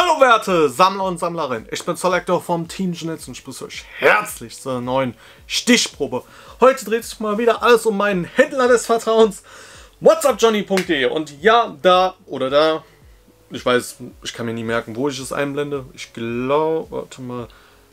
Hallo werte Sammler und Sammlerinnen, ich bin Selector vom Team Genetz und ich begrüße euch herzlich zur neuen Stichprobe. Heute dreht sich mal wieder alles um meinen Händler des Vertrauens, whatsupjohnny.de. Und ja, da oder da, ich weiß, ich kann mir nie merken, wo ich es einblende. Ich glaube, warte mal,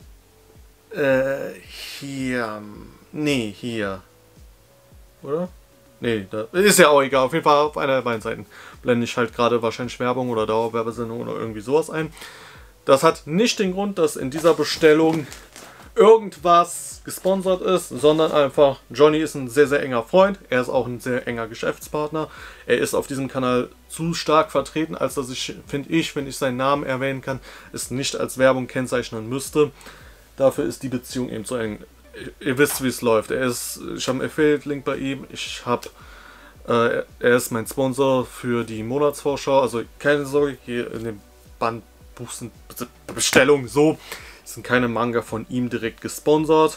hier, nee, hier, oder? Nee, da ist ja auch egal. Auf jeden Fall auf einer der beiden Seiten blende ich halt gerade wahrscheinlich Werbung oder Dauerwerbesendung oder irgendwie sowas ein. Das hat nicht den Grund, dass in dieser Bestellung irgendwas gesponsert ist, sondern einfach, Johnny ist ein sehr, sehr enger Freund. Er ist auch ein sehr enger Geschäftspartner. Er ist auf diesem Kanal zu stark vertreten, als dass ich, finde ich, wenn ich seinen Namen erwähnen kann, es nicht als Werbung kennzeichnen müsste. Dafür ist die Beziehung eben so eng. Ihr wisst, wie es läuft. Ich habe einen Affiliate-Link bei ihm. Er ist mein Sponsor für die Monatsvorschau. Also keine Sorge, hier in dem Bandbuch sind Bestellungen so. Es sind keine Manga von ihm direkt gesponsert.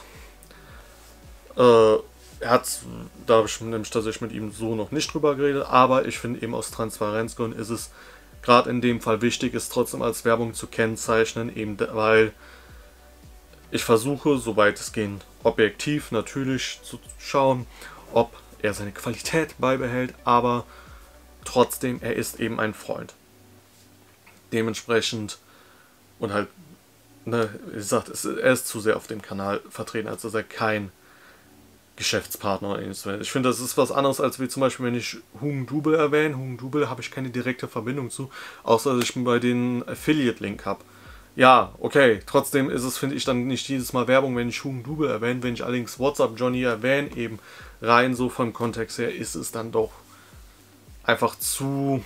Da habe ich nämlich tatsächlich mit ihm so noch nicht drüber geredet. Aber ich finde eben aus Transparenzgründen ist es gerade in dem Fall wichtig, es trotzdem als Werbung zu kennzeichnen, eben weil ich versuche, soweit es geht, objektiv natürlich zu schauen, ob er seine Qualität beibehält, aber trotzdem, er ist eben ein Freund. Dementsprechend, und halt, ne, wie gesagt, er ist zu sehr auf dem Kanal vertreten, als dass er kein Geschäftspartner oder ähnliches wäre. Ich finde, das ist was anderes, als wie zum Beispiel, wenn ich Hugen Double erwähne. Hugen Double habe ich keine direkte Verbindung zu, außer dass ich bei den Affiliate-Link habe. Ja, okay, trotzdem ist es, finde ich, dann nicht jedes Mal Werbung, wenn ich Hugen Double erwähne. Wenn ich allerdings WhatsUpJohnny erwähne, eben rein so vom Kontext her, ist es dann doch einfach zu,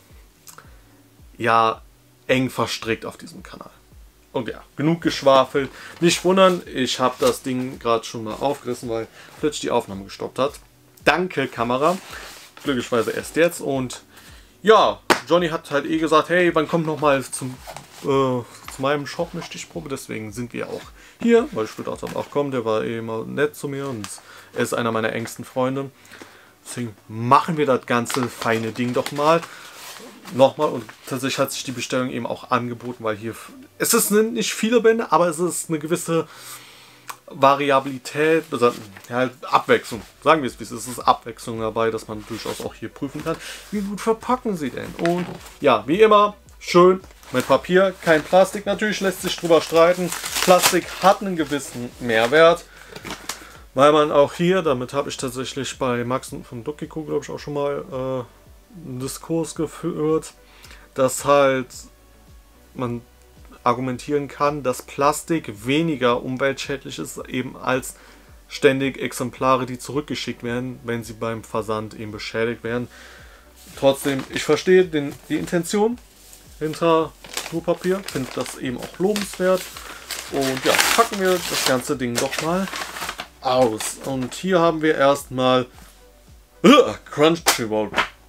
ja, eng verstrickt auf diesem Kanal. Und ja, genug geschwafelt. Nicht wundern, ich habe das Ding gerade schon mal aufgerissen, weil plötzlich die Aufnahme gestoppt hat. Danke, Kamera. Glücklicherweise erst jetzt. Und ja, Johnny hat halt gesagt, hey, wann kommt noch mal zu meinem Shop eine Stichprobe, deswegen sind wir auch hier, weil ich gedacht habe, ach komm, der war eh immer nett zu mir und er ist einer meiner engsten Freunde. Deswegen machen wir das ganze feine Ding doch mal. Nochmal, und tatsächlich hat sich die Bestellung eben auch angeboten, weil hier, es sind nicht viele Bände, aber es ist eine gewisse Variabilität, ja, halt Abwechslung, sagen wir es wie es ist, Abwechslung dabei, dass man durchaus auch hier prüfen kann, wie gut verpacken sie denn. Und ja, wie immer, schön mit Papier, kein Plastik, natürlich lässt sich drüber streiten. Plastik hat einen gewissen Mehrwert, weil man auch hier, damit habe ich tatsächlich bei Max und von Dokiko, glaube ich, auch schon mal einen Diskurs geführt, dass halt man argumentieren kann, dass Plastik weniger umweltschädlich ist, eben als ständig Exemplare, die zurückgeschickt werden, wenn sie beim Versand eben beschädigt werden. Trotzdem, ich verstehe die Intention hinter Klopapier, finde das eben auch lobenswert. Und ja, packen wir das ganze Ding doch mal aus. Und hier haben wir erstmal Crunchyroll.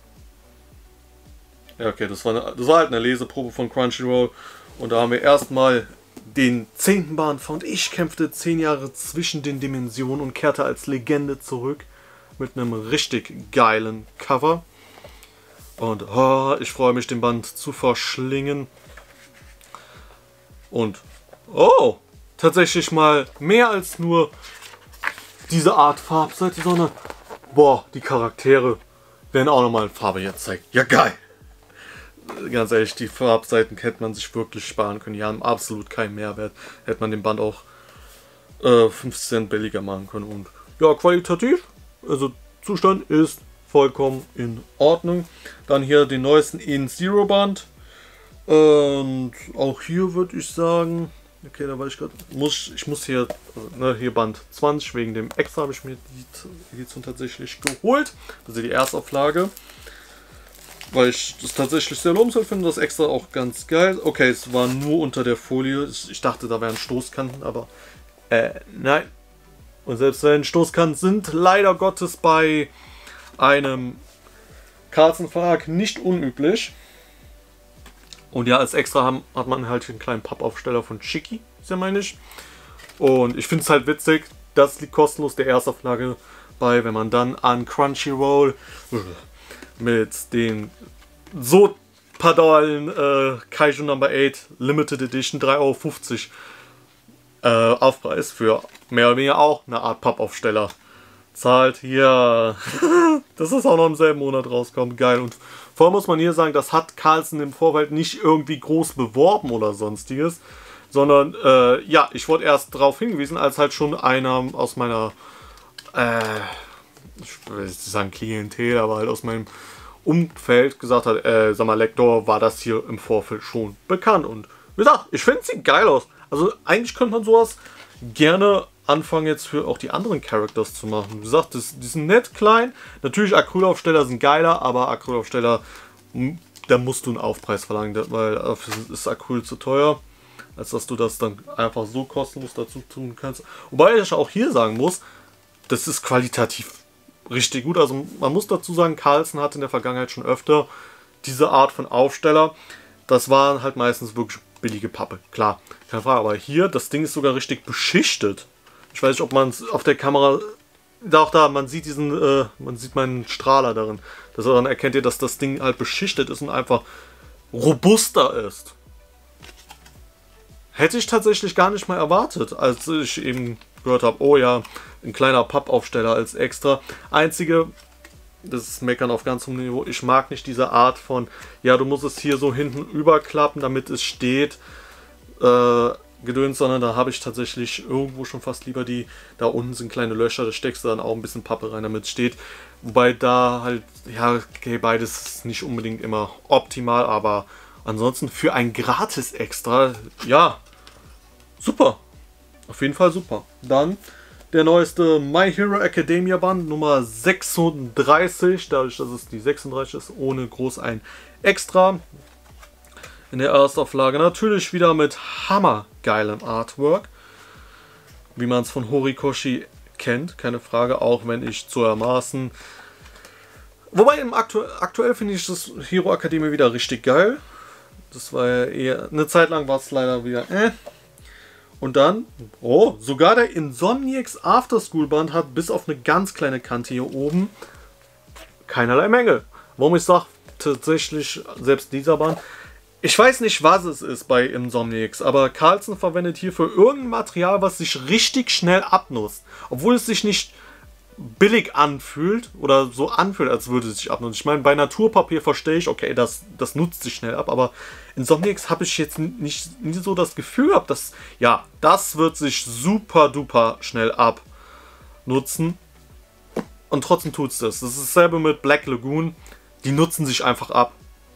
Ja, okay, das war halt eine Leseprobe von Crunchyroll. Und da haben wir erstmal den 10. Band von Ich kämpfte 10 Jahre zwischen den Dimensionen und kehrte als Legende zurück. Mit einem richtig geilen Cover. Und ich freue mich, den Band zu verschlingen. Und tatsächlich mal mehr als nur diese Art Farbseite, sondern boah, die Charaktere werden auch nochmal in Farbe jetzt zeigen. Ja, geil! Ganz ehrlich, die Farbseiten hätte man sich wirklich sparen können. Die haben absolut keinen Mehrwert. Hätte man den Band auch 50 Cent billiger machen können. Und ja, qualitativ, also Zustand ist vollkommen in Ordnung. Dann hier den neuesten In-Zero Band. Und auch hier würde ich sagen, okay, da war ich gerade, ich muss hier, hier Band 20, wegen dem Extra habe ich mir die Edition tatsächlich geholt. Das ist die Erstauflage. Weil ich das tatsächlich sehr lobenswert finde, das Extra auch ganz geil. Okay, es war nur unter der Folie. Ich dachte, da wären Stoßkanten, aber nein. Und selbst wenn Stoßkanten sind, leider Gottes bei einem Carlsen Verlag nicht unüblich. Und ja, als Extra hat man halt einen kleinen Pappaufsteller von Shiki, ist ja meine ich. Und ich finde es halt witzig, das liegt kostenlos der Erstauflage bei, wenn man dann an Crunchyroll mit den so Padawal Kaiju Number 8 Limited Edition 3,50 € Aufpreis für mehr oder weniger auch eine Art Pappaufsteller. Zahlt hier, das ist auch noch im selben Monat rauskommt, geil. Und vor allem muss man hier sagen, das hat Carlsen im Vorfeld nicht irgendwie groß beworben oder sonstiges, sondern ja, ich wurde erst darauf hingewiesen, als halt schon einer aus meiner, ich will nicht sagen Klientel, aber halt aus meinem Umfeld gesagt hat, sag mal Lektor, war das hier im Vorfeld schon bekannt. Und wie gesagt, ich finde, es sieht geil aus. Also eigentlich könnte man sowas gerne anfangen jetzt für auch die anderen Characters zu machen. Wie gesagt, die sind nett klein. Natürlich Acrylaufsteller sind geiler, aber Acrylaufsteller, da musst du einen Aufpreis verlangen, weil dafür ist Acryl zu teuer, als dass du das dann einfach so kostenlos dazu tun kannst. Wobei ich auch hier sagen muss, das ist qualitativ richtig gut. Also man muss dazu sagen, Carlsen hat in der Vergangenheit schon öfter diese Art von Aufsteller. Das waren halt meistens wirklich billige Pappe, klar, keine Frage. Aber hier, das Ding ist sogar richtig beschichtet. Ich weiß nicht, ob man es auf der Kamera, auch da, man sieht diesen, man sieht meinen Strahler darin. Dann erkennt ihr, dass das Ding halt beschichtet ist und einfach robuster ist. Hätte ich tatsächlich gar nicht mal erwartet, als ich eben gehört habe, oh ja, ein kleiner Pappaufsteller als extra. Einzige, das ist Meckern auf ganz hohem Niveau, ich mag nicht diese Art von, ja, du musst es hier so hinten überklappen, damit es steht, Gedöns, sondern da habe ich tatsächlich irgendwo schon fast lieber die, da unten sind kleine Löcher, da steckst du dann auch ein bisschen Pappe rein, damit es steht. Wobei da halt, ja, okay, beides ist nicht unbedingt immer optimal, aber ansonsten für ein Gratis-Extra, ja, super. Auf jeden Fall super. Dann der neueste My Hero Academia Band Nummer 36, dadurch, dass es die 36 ist, ohne groß ein Extra. In der Erstauflage natürlich wieder mit hammergeilem Artwork, wie man es von Horikoshi kennt, keine Frage, auch wenn ich zuermaßen. Wobei aktuell finde ich das Hero Academia wieder richtig geil. Das war ja eher, eine Zeit lang war es leider wieder Und dann, oh, sogar der Insomniacs After School Band hat bis auf eine ganz kleine Kante hier oben keinerlei Mängel. Warum ich sage, tatsächlich selbst dieser Band, ich weiß nicht, was es ist bei Insomniacs, aber Carlsen verwendet hierfür irgendein Material, was sich richtig schnell abnutzt. Obwohl es sich nicht billig anfühlt oder so anfühlt, als würde es sich abnutzen. Ich meine, bei Naturpapier verstehe ich, okay, das nutzt sich schnell ab, aber in Insomniacs habe ich jetzt nie so das Gefühl gehabt, dass, ja, das wird sich super duper schnell abnutzen. Und trotzdem tut es das. Das ist dasselbe mit Black Lagoon. Die nutzen sich einfach ab.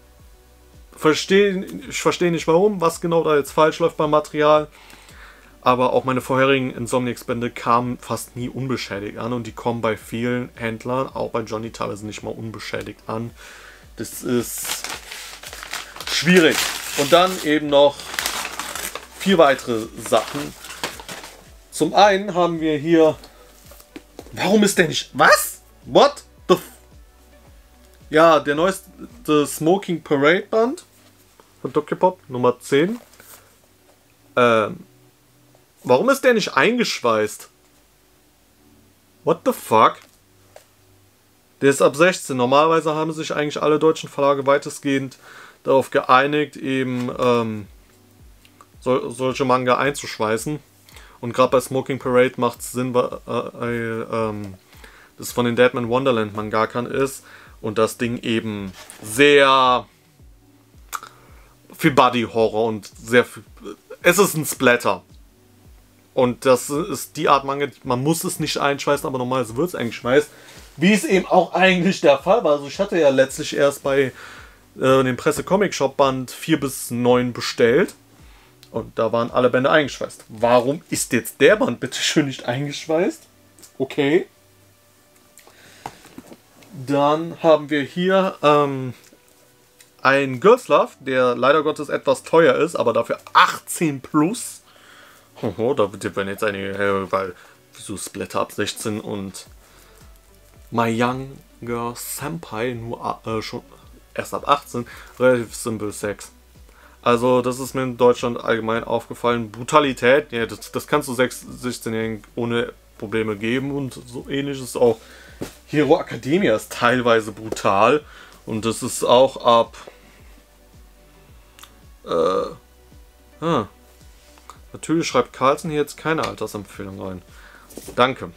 Ich verstehe nicht warum, was genau da jetzt falsch läuft beim Material. Aber auch meine vorherigen Insomniacs-Bände kamen fast nie unbeschädigt an. Und die kommen bei vielen Händlern, auch bei Johnny teilweise nicht mal unbeschädigt an. Das ist schwierig. Und dann eben noch 4 weitere Sachen. Zum einen haben wir hier... Warum ist der nicht... Was? What the... Ja, der neueste Smoking Parade Band von Tokyopop, Nummer 10. Warum ist der nicht eingeschweißt? What the fuck? Der ist ab 16. Normalerweise haben sich eigentlich alle deutschen Verlage weitestgehend darauf geeinigt, eben solche Manga einzuschweißen. Und gerade bei Smoking Parade macht es Sinn, weil das von den Deadman Wonderland Mangakan ist und das Ding eben sehr viel Body Horror und sehr viel, es ist ein Splatter. Und das ist die Art Manga, man muss es nicht einschweißen, aber normalerweise wird es eingeschweißt. Wie es eben auch eigentlich der Fall war. Also ich hatte ja letztlich erst bei dem Presse-Comic-Shop Band 4 bis 9 bestellt. Und da waren alle Bände eingeschweißt. Warum ist jetzt der Band bitte schön nicht eingeschweißt? Okay. Dann haben wir hier ein Girls Love, der leider Gottes etwas teuer ist, aber dafür 18 plus. Hoho, da werden jetzt einige, weil wieso Splatter ab 16 und My Younger Senpai nur schon erst ab 18, relativ simpel Sex. Also das ist mir in Deutschland allgemein aufgefallen. Brutalität, ja, das kannst du 16-Jährigen ohne Probleme geben und so ähnlich ist auch Hero Academia ist teilweise brutal und das ist auch ab Natürlich schreibt Carlsen hier jetzt keine Altersempfehlung rein. Danke.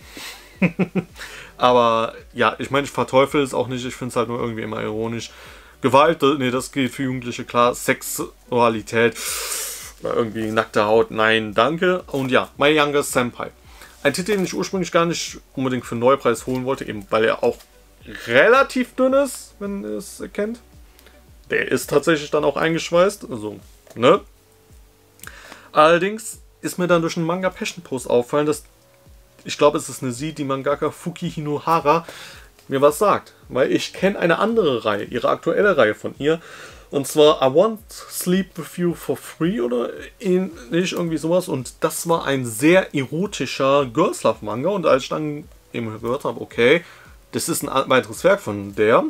Aber ja, ich meine, ich verteufel es auch nicht. Ich finde es halt nur irgendwie immer ironisch. Gewalt, nee, das geht für Jugendliche klar. Sexualität, irgendwie nackte Haut, nein, danke. Und ja, My Youngest Senpai. Ein Titel, den ich ursprünglich gar nicht unbedingt für einen Neupreis holen wollte, eben weil er auch relativ dünn ist, wenn ihr es erkennt. Der ist tatsächlich dann auch eingeschweißt, also, ne? Allerdings ist mir dann durch einen Manga Passion Post auffallen, dass ich glaube, es ist eine sie, die Mangaka Fukihinohara, mir was sagt. Weil ich kenne eine andere Reihe, ihre aktuelle Reihe von ihr. Und zwar I Won't Sleep With You For Free oder ähnlich, irgendwie sowas. Und das war ein sehr erotischer Girls Love Manga. Und als ich dann eben gehört habe, okay, das ist ein weiteres Werk von der.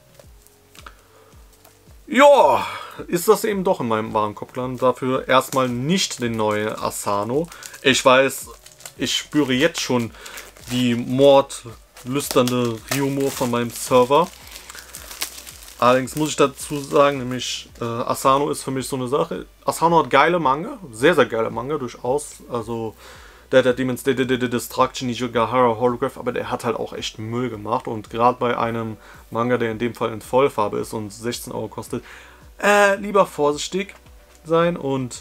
Ja, ist das eben doch in meinem Warenkorb gelandet. Dafür erstmal nicht den neuen Asano. Ich weiß, ich spüre jetzt schon die mordlüsternde Ryumo von meinem Server. Allerdings muss ich dazu sagen, nämlich Asano ist für mich so eine Sache. Asano hat geile Manga, sehr, sehr geile Manga, durchaus. Also der Demon's Destruction, Nijigahara Holograph, aber der hat halt auch echt Müll gemacht. Und gerade bei einem Manga, der in dem Fall in Vollfarbe ist und 16 Euro kostet, lieber vorsichtig sein. Und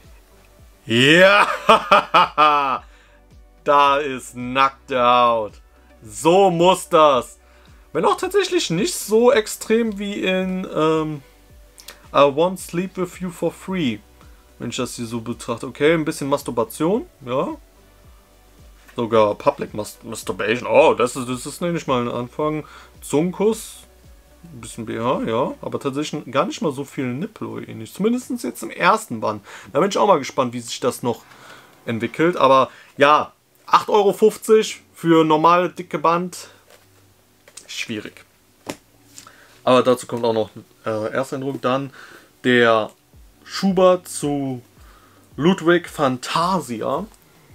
ja, da ist nackte Haut. So muss das. Wenn auch tatsächlich nicht so extrem wie in I Won't Sleep With You For Free. Wenn ich das hier so betrachte. Okay, ein bisschen Masturbation, ja. Sogar Public Masturbation. Oh, das ist nämlich mal ein Anfang. Zungenkuss. Ein bisschen BH, ja. Aber tatsächlich gar nicht mal so viel Nippel oder ähnlich. Zumindest jetzt im ersten Band. Da bin ich auch mal gespannt, wie sich das noch entwickelt. Aber ja, 8,50 Euro für normale dicke Band. Schwierig. Aber dazu kommt auch noch Ersteindruck. Dann der Schubert zu Ludwig Fantasia.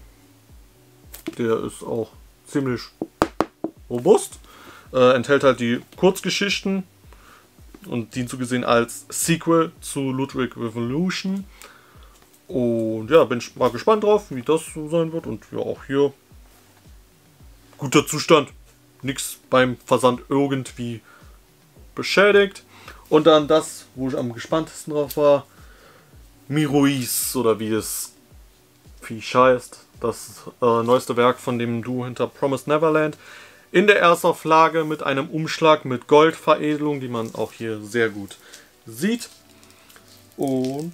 Der ist auch ziemlich robust. Enthält halt die Kurzgeschichten und dient so gesehen als Sequel zu Ludwig Revolution. Und ja, bin ich mal gespannt drauf, wie das so sein wird. Und ja, auch hier guter Zustand. Nichts beim Versand irgendwie beschädigt. Und dann das, wo ich am gespanntesten drauf war, Miruis, oder wie es Viech heißt. Das neueste Werk von dem Duo hinter Promised Neverland. In der Erstauflage mit einem Umschlag mit Goldveredelung, die man auch hier sehr gut sieht. Und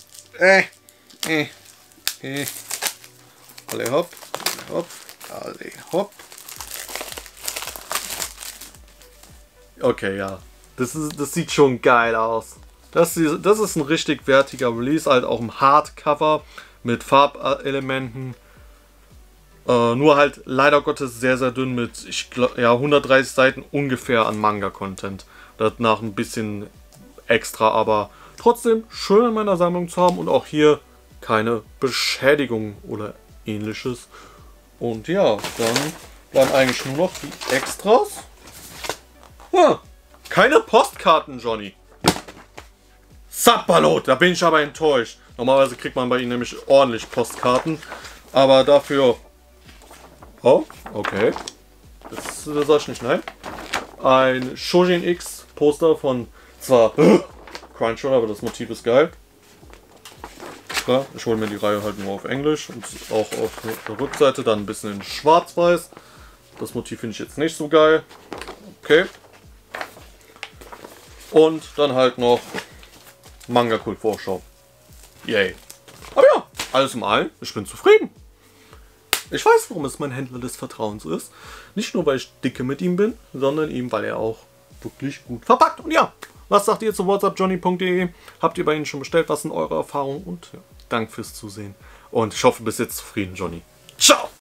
alle hopp, hopp, alle hopp. Okay, ja. Das sieht schon geil aus. Das ist ein richtig wertiger Release, halt auch im Hardcover mit Farbelementen. Nur halt leider Gottes sehr, sehr dünn mit, ich glaube, ja, 130 Seiten ungefähr an Manga-Content. Danach ein bisschen extra, aber trotzdem schön in meiner Sammlung zu haben und auch hier keine Beschädigung oder ähnliches. Und ja, dann bleiben eigentlich nur noch die Extras. Keine Postkarten, Johnny. Sapperlot, da bin ich aber enttäuscht. Normalerweise kriegt man bei ihnen nämlich ordentlich Postkarten. Aber dafür... Oh, okay. Das sag ich nicht, nein. Ein Shojin X Poster von zwar Crunchyroll, aber das Motiv ist geil. Klar, ich hole mir die Reihe halt nur auf Englisch und auch auf der Rückseite dann ein bisschen in Schwarz-Weiß. Das Motiv finde ich jetzt nicht so geil. Okay. Und dann halt noch Manga Kult Vorschau. Yay. Aber ja, alles im Allen, ich bin zufrieden. Ich weiß, warum es mein Händler des Vertrauens ist. Nicht nur, weil ich dicke mit ihm bin, sondern eben, weil er auch wirklich gut verpackt. Und ja, was sagt ihr zu whatsappjohnny.de? Habt ihr bei Ihnen schon bestellt? Was sind eure Erfahrungen? Und ja, danke fürs Zusehen. Und ich hoffe, du bist jetzt zufrieden, Johnny. Ciao!